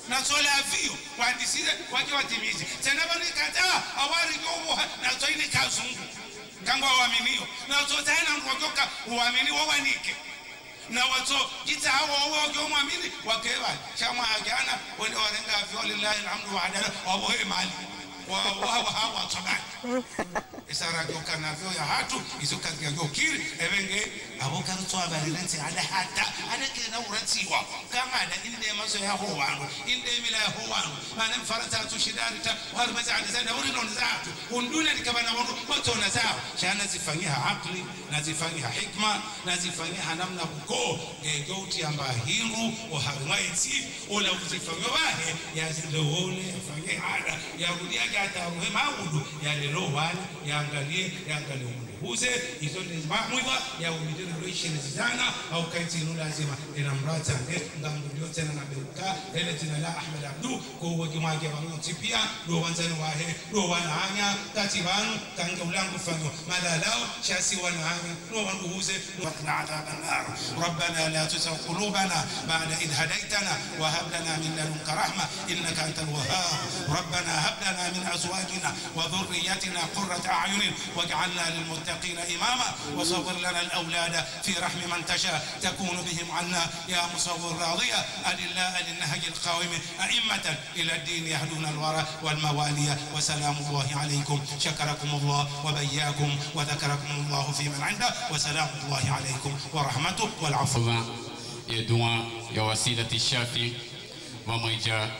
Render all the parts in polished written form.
na sola vio waandisize waje watimize tena bali kataa awali gogo na toini kazungu kangwa waaminio na tutaina ngojoka uamini wawanike na watu jita hawa wao muamini wakewa chama agana wale warenga vyo lillahi alhamdu wa adala wa mali wa hawa tabani isara joka na vyo ya hatu izoka gokiri evenge aboka mtwa balirenzi ala hata anake na uranziwa kama na inde mazo ya howangu inde mila ya howangu maana mfarata tushidari ta wale mazali zana urino nzatu unduna nikabana watu na zao shana zifanyiha akli na zifanyiha hikma na zifanyiha namna buko gegoti amba hiru oharwaiti ola uzifanyiwa bahe ya zilowole yafanyiha hada ya rudia gata ruhe maudu ya lelo wala yaangalie uze hizo ni mahmudha ya umidiri roisheni zizana au kaitinu lazima ina mrata ngambu yote na naberuka ele tina la Ahmed Abdu kwa wajimage wanoti pia do wanzani wahe do wanahanya katibanu kange ulangu fanyo malalao shasi wanahanya no wanguhuze waqna adhaban nar rabbana la tuzigh qulubana ba'da idh hadaytana wa hab lana min ladunka rahma innaka antal wahhab rabbana hab lana min azwajina wa dhurriyyatina qurrata a'yunin waj'alna lil muttaqin imama وصور لنا الأولاد في رحم من تشاء تكون بهم عنا يا مصور راضية أدلاء للنهج القائم أئمة إلى الدين يهدون الورى والموالي وسلام الله عليكم شكركم الله وبياكم وذكركم الله في من عنده وسلام الله عليكم ورحمته والعفو يدعو يا وسيلة الشافي وميجا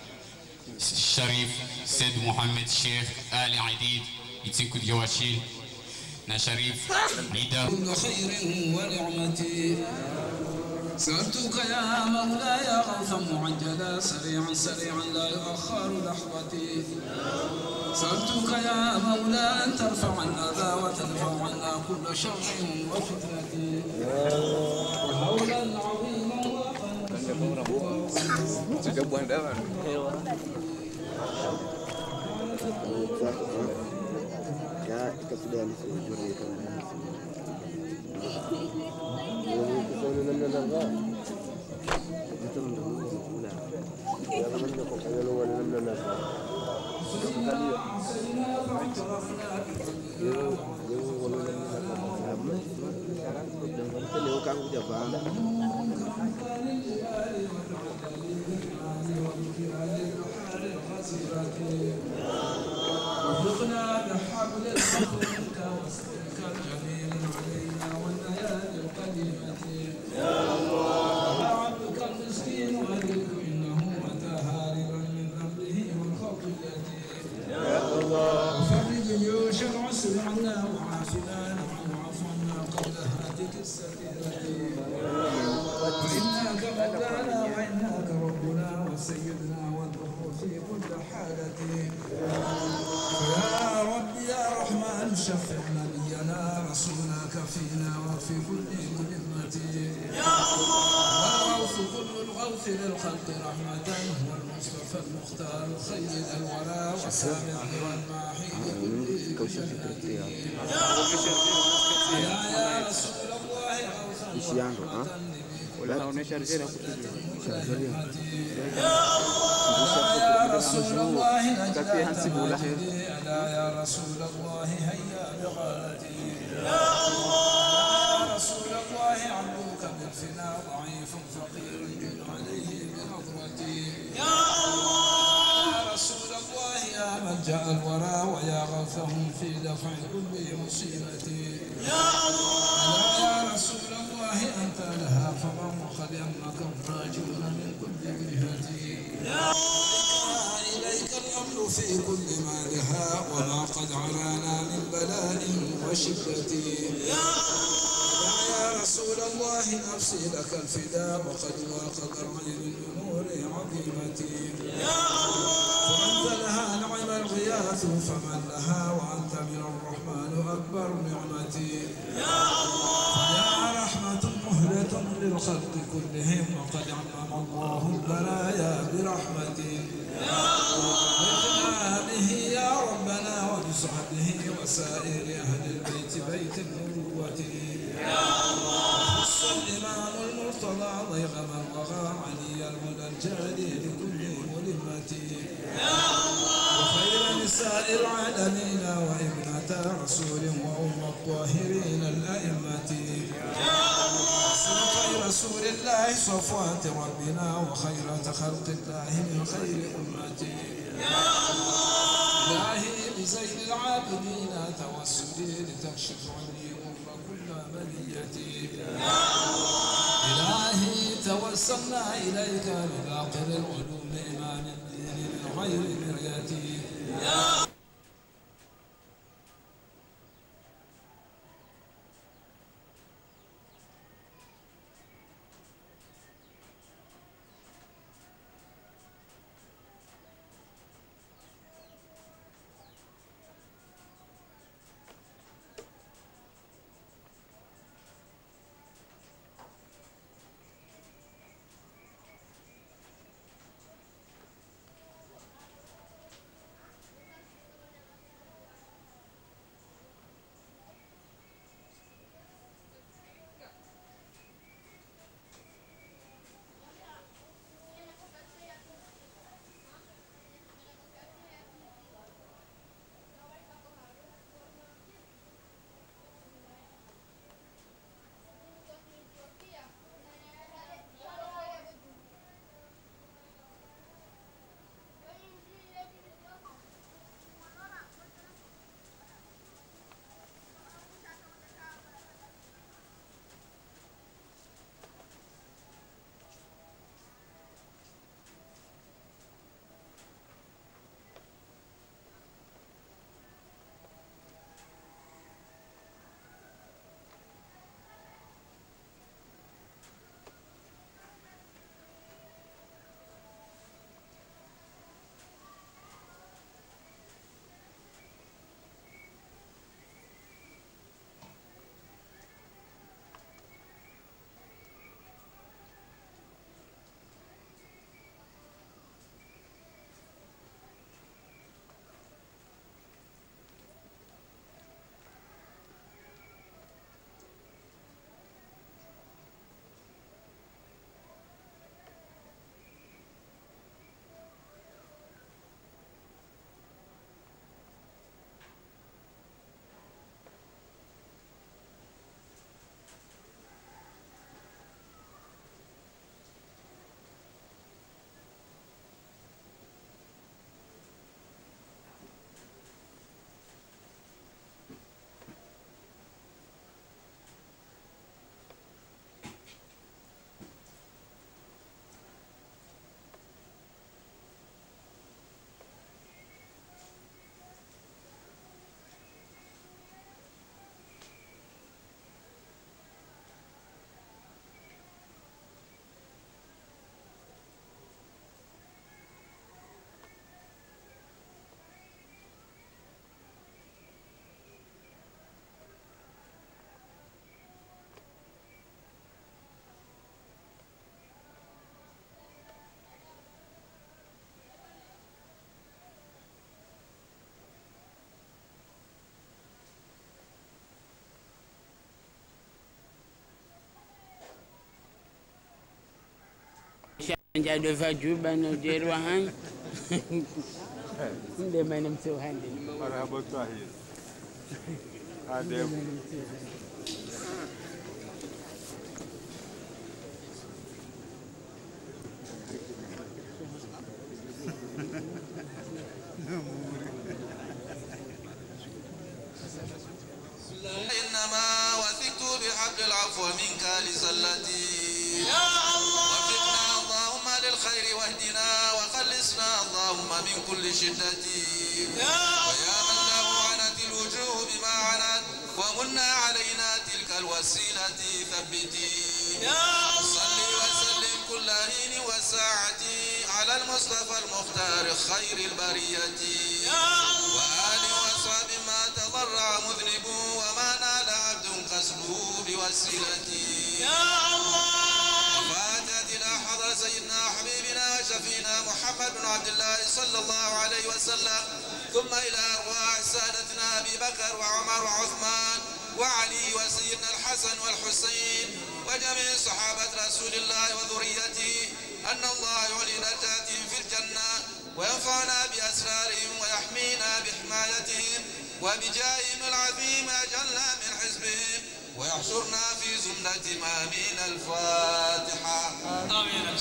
الشريف سيد محمد شيخ آل عديد يتسكو الجواشيل شريف ليدر كل خير ونعمتي سألتك يا مولاي غوثا معجلا سريعا لا يؤخر لحظتي سألتك يا مولاي أن ترفع الأذى وتدفع عنا كل شر وفتنة وهولا عظيما ya ikasudia ni sijuri kama وارزقنا بحبل منك وسرك الجميل علينا والليالي القديمة يا الله عبدك المسكين وهلك انه متى هاربا من ذنبه والخطيئة يا الله وفرج جيوش العسر عنا وعافنا نحن عفونا قبل هاتك السفينة وإنك مولانا وإنك ربنا وسيدنا والبر في كل حالة يا رب يا رحمن شفع نبينا رسولك فينا وفي كل مهمة يا الله والغوث كل الغوث للخلق رحمة هو المصطفى المختار سيد الورى والسابق والماحي لكل شفعة يا رسول الله غوثا unaonesha rejea يا رسول الله يا رسول الله هيا بغالتي يا الله يا رسول الله عبدك بالفنا ضعيف فقير جل عليه بنظرتي يا الله يا رسول الله يا ملجأ الورى ويا غوثهم في دفع كل مصيبتي يا الله يا رسول الله أنت لها فمن وقد يمك الراجون من كل جهتي يا إليك الأمر في كل ما لها وما قد عرانا من بلاء وشدة يا رسول الله نفسي لك الفداء وقد واقع العين الأمور عظيمتي فأنت لها نعم الغياث فمن لها وأنت من الرحمن أكبر نعمتي يا رحمة مهلة للخلق كلهم وقد عمم الله البلايا برحمته واغفرنا به يا ربنا وبصحبه وسائر أهل البيت بيت النبوة خص الإمام المرتضى ضيغ من وغى علي المدى الجليل لكل البرية وخير نساء العالمين وابنة رسول وأم الطاهرين الأئمة سنة رسول الله صفوات ربنا وخيرة خلق الله من خير أمتي إلهي بزين العابدين توسلي لتكشف عني أمر كل بليتي إلهي توسلنا إليك بباقر العلوم إمام الدين من غير مريتي Jadi baju bana jeruan. Inde manam so hande. Marhaba tahir. Adem. إنما وثقت بحبل العفو منك لزلتي يا الله وفقنا اللهم للخير واهدنا وخلصنا اللهم من كل شدتي ويا من له عنت الوجوه بما عنت ومن علينا تلك الوسيلة ثبتي يا الله صل وسلم كل حين وساعة على المصطفى المختار خير البرية يا الله وآله وصحبه ما تضرع مذنب وما نال عبد قصده بوسيلتي يا الله وفاتت إلى حضر سيدنا حبيبنا شفينا محمد بن عبد الله صلى الله عليه وسلم ثم إلى أرواح سادتنا أبي بكر وعمر وعثمان وعلي وسيدنا الحسن والحسين وجميع صحابة رسول الله وذريته أن الله يعلي درجاتهم في الجنة وبجاههم العظيم أجلنا من حزبهم ويحشرنا في زمرة آمين. الفاتحة. آمين.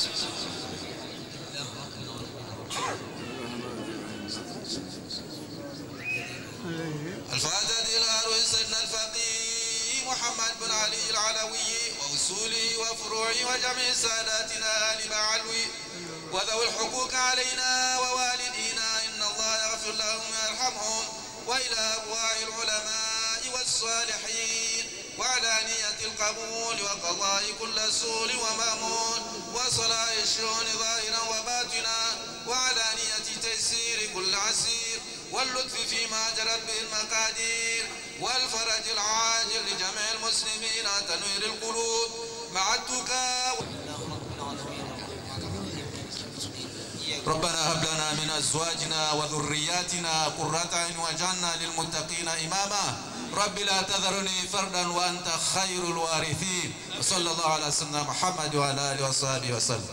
الفاتحة إلى روح سيدنا الفقيه محمد بن علي العلوي وأصوله وفروعه وجميع ساداتنا آل معلوي وذوي الحقوق علينا ووالدينا إن الله يغفر لهم ويرحمهم وإلى أرواح العلماء والصالحين وعلى نية القبول وقضاء كل سؤل ومأمون وصلاح الشؤون ظاهرا وباطنا وعلى نية تيسير كل عسير واللطف فيما جرت به المقادير والفرج العاجل لجميع المسلمين تنوير القلوب مع التقى. ربنا هب لنا من أزواجنا وذرياتنا قرة أعين واجعلنا للمتقين إماما. رب لا تذرني فردا وأنت خير الوارثين. وصلى الله على سيدنا محمد وعلى آله وصحبه وسلم.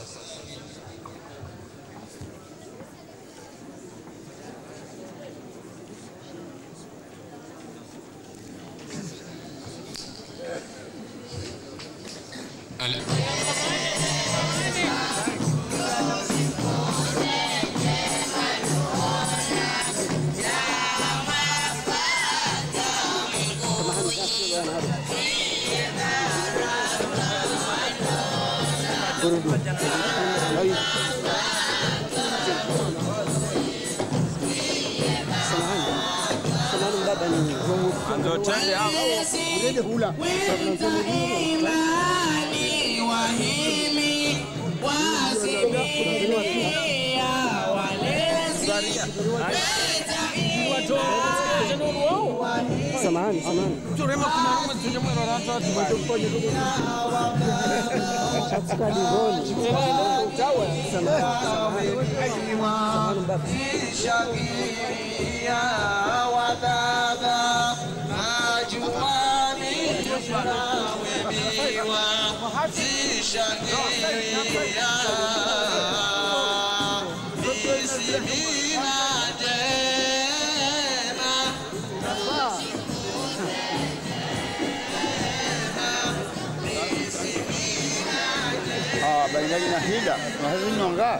Samahani. Katika divoni. Baina hila na hizo nga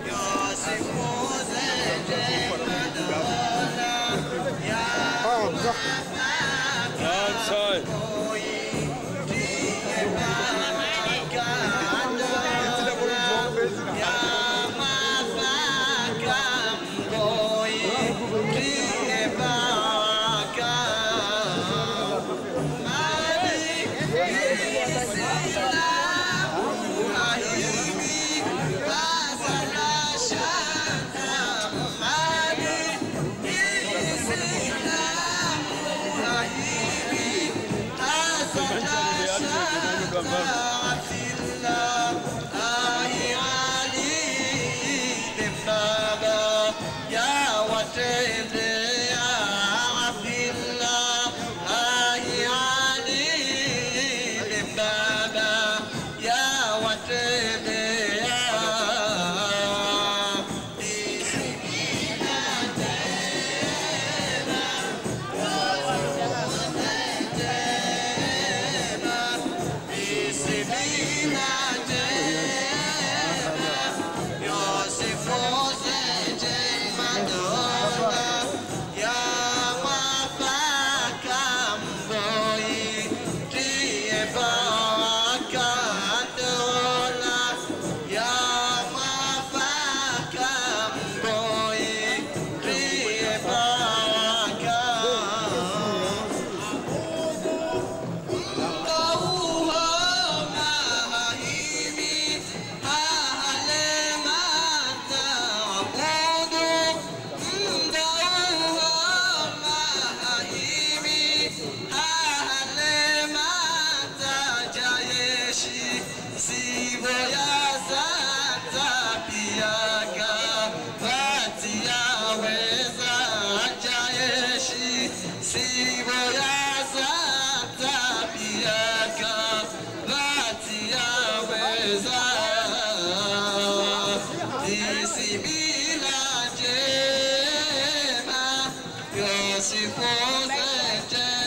si fosse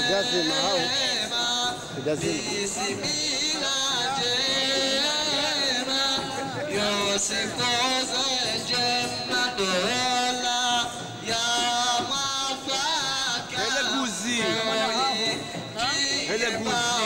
Tujazima hao. Tujazima. Ele guzi. Ele guzi.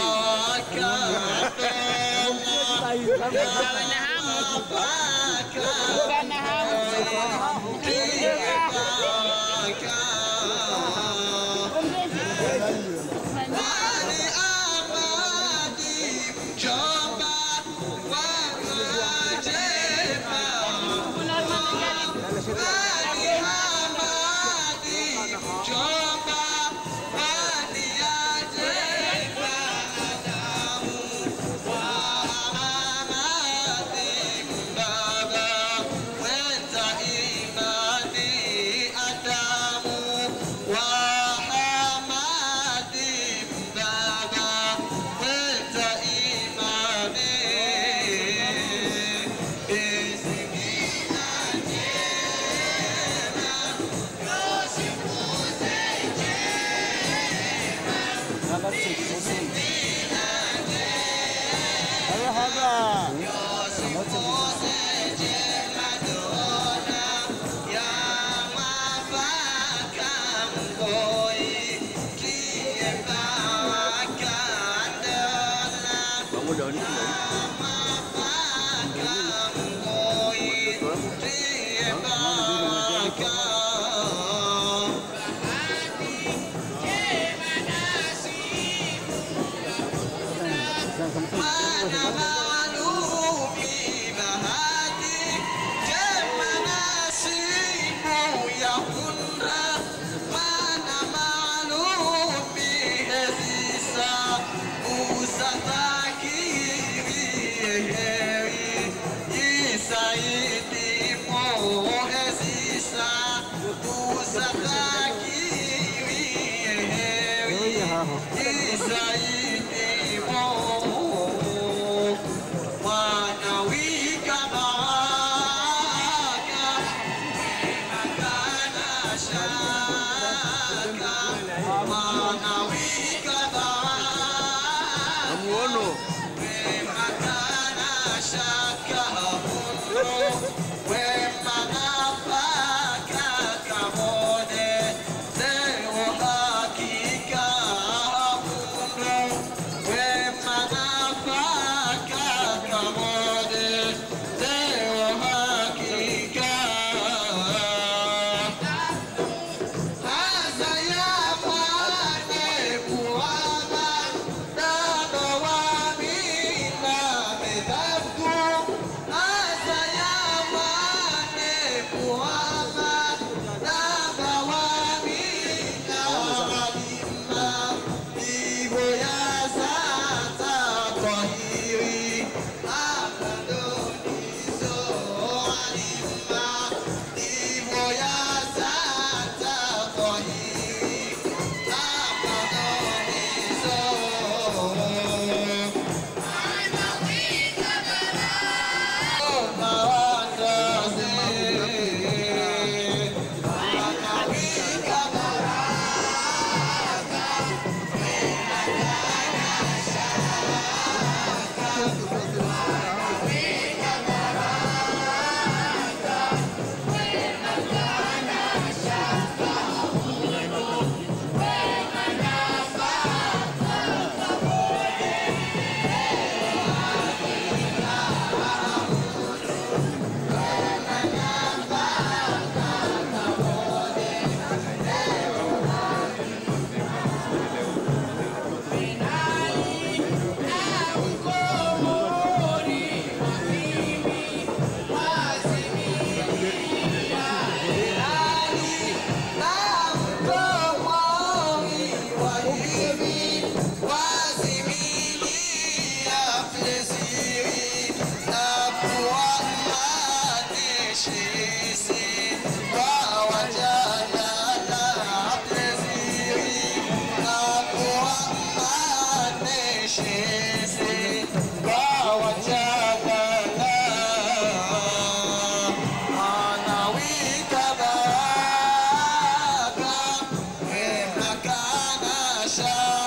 Shah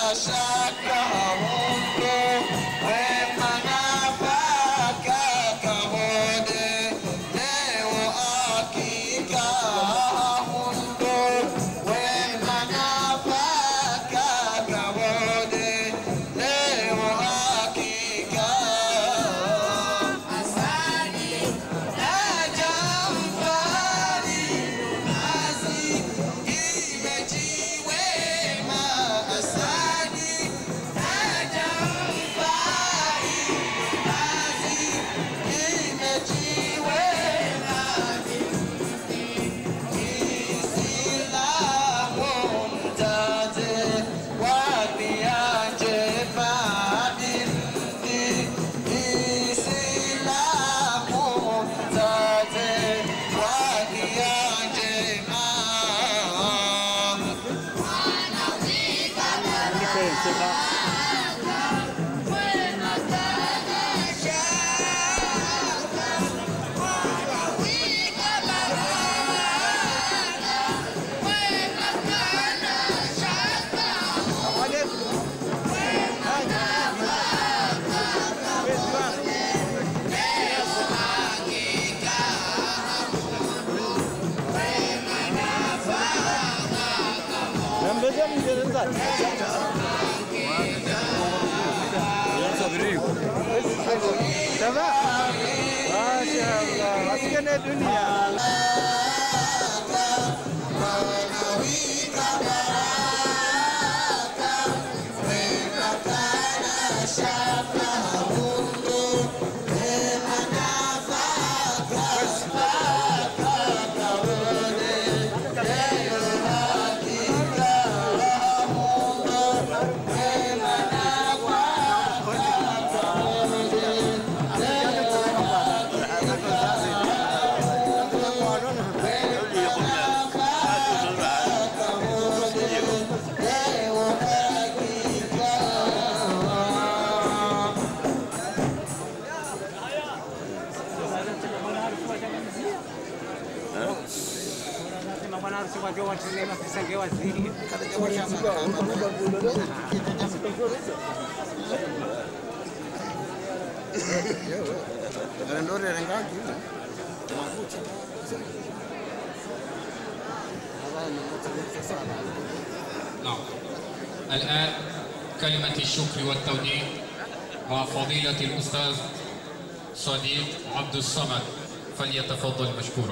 نعم. الآن كلمة الشكر والتوديع مع فضيلة الأستاذ صديق عبد الصمد، فليتفضل مشكورا.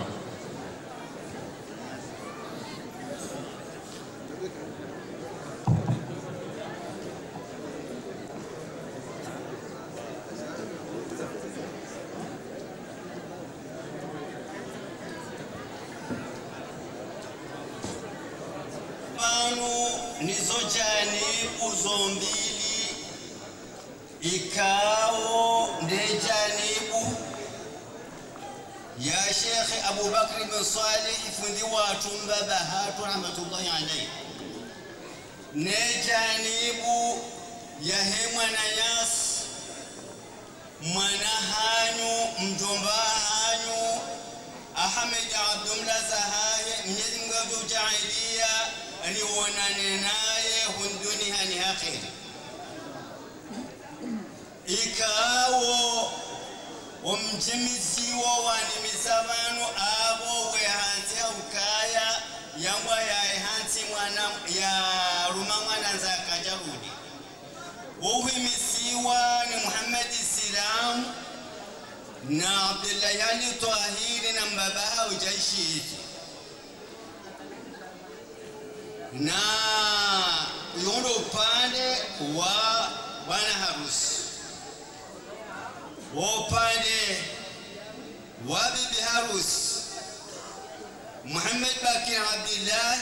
Nizojani uzombili ikao ndejanibu ya Sheikh Abu Bakr bin Salih fundi watu mbabahatu rahmatullahi alayhi nejanibu ya hemwana yas mwana hanyu mjomba hanyu Ahmed Abdullah Zahaye Mwenyezi Mungu ajaalia alionane naye hunduni hani akhiri ikawo omjimiziwo wanimisabanu abo wehansi ukaya yangwa ya hansi mwana ya ruma mwana nzakajarudi uhimisiwa ni Muhammad Silam na Abdullah Ali Tahiri na mbabaha ujaishi na yondo upande wa bwana harusi upande wa bibi harusi Muhammad Bakir Abdullah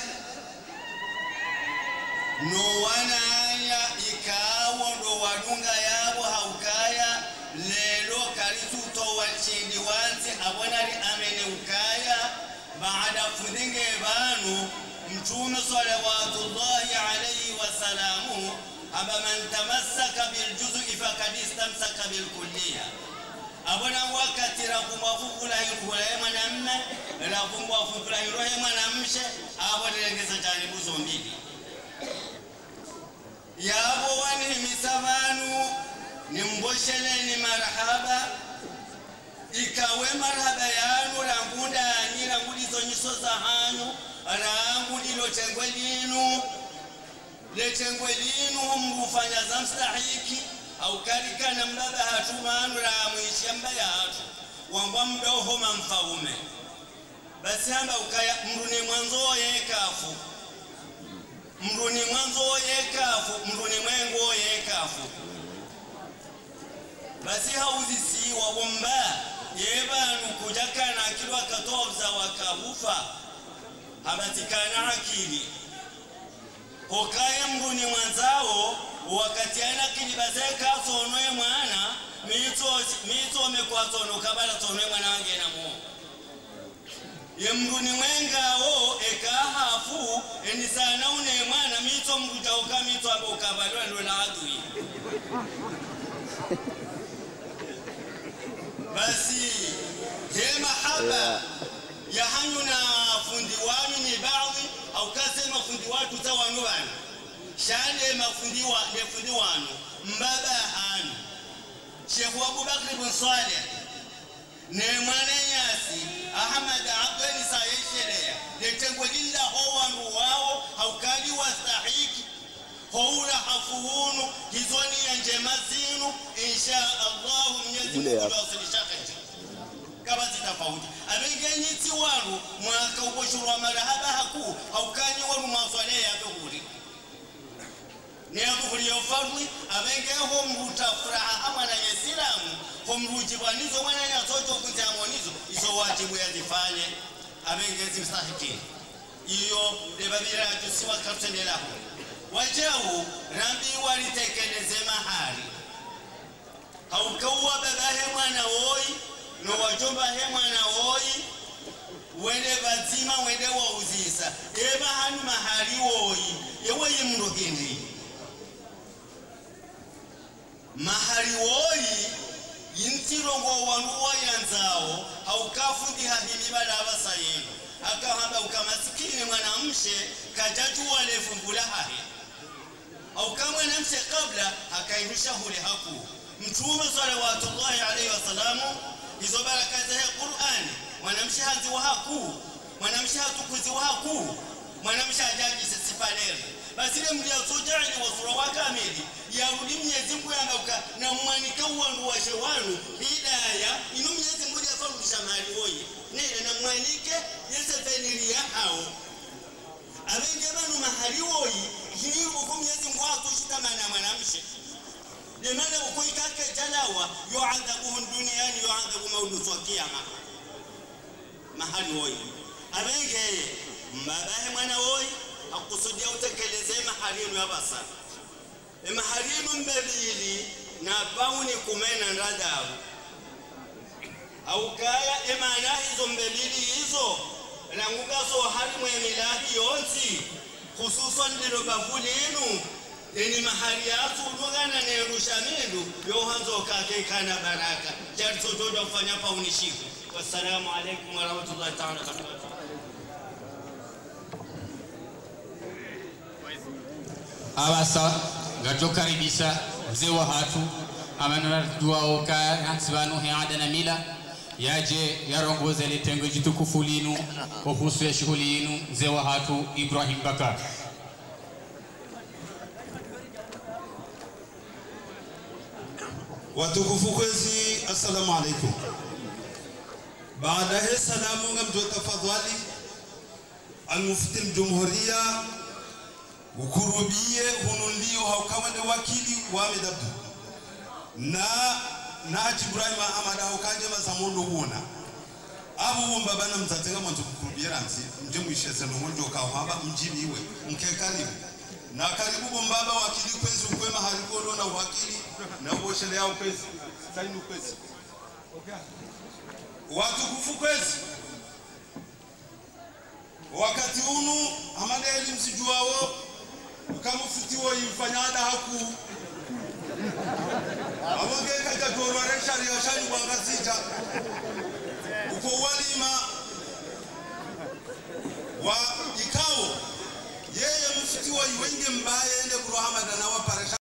no wanaya ikawo ndo wadunga yabo haukaya lelo kalisuto wachindi wanzi abonari amene ukaya baada fudinge banu mtume salawatullahi alayhi wasalamu aba man tamassaka bil juz'i faqad istamsaka bil kulliyah abona wakati rakumwafukula hiyo mwanamume rakumwafukula hiyo mwanamshe abonelengeza janibu zombili yabo wani misavanu nimbosheleni marhaba ikawe marhaba yanu rangunda ni rangulizo nyiso za hanyu rangulilo chengwe linu le chengwe linu mrufanya za mstahiki au karikana mbaba hatu manu ramuishi mbaya hatu wamba mdoho mamfaume basi hamba ukaya mruni mwanzo yekafu mruni mwanzo yekafu mruni mwengo yekafu basi hauzi si wabomba yebanu kujakana kilwa katobza wakahufa habatikana akili okaya mruni mwanzao wakati ana kilibazeka sonwe mwana mito mekwasono kabala sonwe mwana wange na mo yemruni mwengao ekahafu enisana une mwana mito mruja ukamito abo ukabalwa ndo na adui basi he mahaba ya hanyu na fundi wanu ni baadhi au kasema fundi watu tawanuana shande mafundi wanu mbaba hanu Sheikh Abubakar ibn Saleh ne mwananyasi Ahmad Abdani sayeshelea letengwe lilla howanu wao haukali wastahiki haula hafuhunu hizoni ya njema zinu insha Allah Mwenyezi Mungu awasilishaje kama zitafauti abengenyiti waru mwaka uboshurwa marahaba haku haukani waru maswale ya doguri ni adhuhuri ya ufadhi abengeho mrutafuraha ama na yesilamu kumrujibanizo mwana ya toto kutamonizo iso wajibu yazifanye abengezi mstahiki iyo debabira tusiwa kaptenela wajau rambi walitekeleze mahari haukawa babahe mwana woi no wajomba he mwana woi wende bazima wende wauzisa eba hanu mahari woi yewe yimrohindi mahari woi yintirongo wanuwa yanzao haukafundi hadimi bala abasayenu akahamba ukamasikini mwanamshe kajatu wale fumbula hahe aukamwe namshe kabla akairusha hule haku mtume salawatullahi alayhi wasallamu hizo baraka za Qur'ani mwanamshe hazi wa haku mwanamshe hatukuzi wa haku mwanamshe ajaji sisipaleri basi ile mlia sojani wa sura wa kamili ya rudi Mwenyezi Mungu yamauka na mwanika wangu wa shewanu hidayah ino Mwenyezi Mungu yafarudisha mali woyi nene na mwanike yesefenili ya hao abenge banu mahali woyi hii uko Mwenyezi Mungu atushitama mwanamshe demana uko ikake jalawa yu'adhabuhu duniani yu'adhabu mawdusu wa kiyama mahali woyi abenge mbabahe mwana woyi akusudia utekeleze maharinu ya basa maharinu mbelili na pauni kumena ndadabu au kaya emana hizo mbelili hizo rangukaso harimu ya milahi yonsi hususan ndilo bavulinu eni mahari yatu udogana nerusha mindu yohanzo kake kana baraka jarito jojo kufanya pauni shiku wassalamu alaikum warahmatullahi ta'ala wabarakatuh abasa gajokaribisha mzee wa hatu amanara duao ka hansibanu hiada na mila yaje yarongoze litengo jitukufu linu kuhusu ya shughuli yenu mzee wa hatu Ibrahim Bakar. Watukufu kwezi, assalamu alaikum. Baada ya salamu ngamdo tafadhali al-mufti al-jumhuriya ukurubie hunulio haukamane wakili wa medabdu na Ibrahim Ahmad haukaje mazamondo huona abu mbabana mtatenga mwanzo kukurubia ramsi mje mwishese no mwanzo kahaba mjibiwe mkekaribu na karibu mbaba wakili kwezi ukwema haliko na wakili na uoshele yao kwezi saini kwezi watukufu kwezi wakati unu amade elimu sijuao ukamufutiwo yifanyada haku abonge kaja dorore sharia shani kwa gasita uko walima wa ikao yeye mufti wakati wa iwenge mbaya ende kurohamada na waparesha